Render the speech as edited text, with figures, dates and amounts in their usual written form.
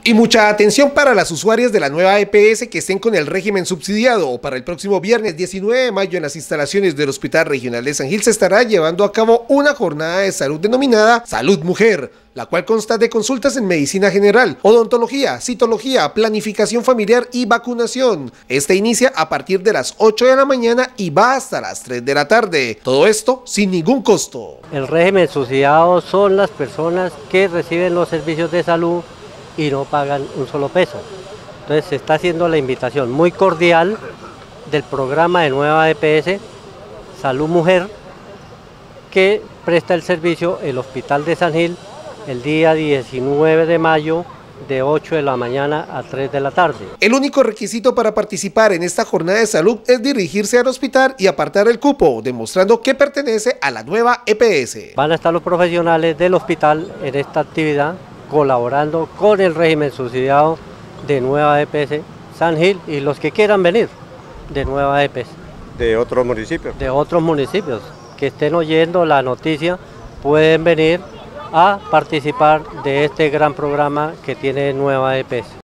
Y mucha atención para las usuarias de la nueva EPS que estén con el régimen subsidiado. Para el próximo viernes 19 de mayo en las instalaciones del Hospital Regional de San Gil se estará llevando a cabo una jornada de salud denominada Salud Mujer, la cual consta de consultas en medicina general, odontología, citología, planificación familiar y vacunación. Este inicia a partir de las 8 de la mañana y va hasta las 3 de la tarde. Todo esto sin ningún costo. El régimen subsidiado son las personas que reciben los servicios de salud y no pagan un solo peso. Entonces se está haciendo la invitación muy cordial del programa de nueva EPS Salud Mujer, que presta el servicio el Hospital de San Gil el día 19 de mayo de 8 de la mañana a 3 de la tarde. El único requisito para participar en esta jornada de salud es dirigirse al hospital y apartar el cupo, demostrando que pertenece a la nueva EPS. Van a estar los profesionales del hospital en esta actividad, colaborando con el régimen subsidiado de nueva EPS San Gil y los que quieran venir de nueva EPS. ¿De otros municipios? De otros municipios que estén oyendo la noticia pueden venir a participar de este gran programa que tiene nueva EPS.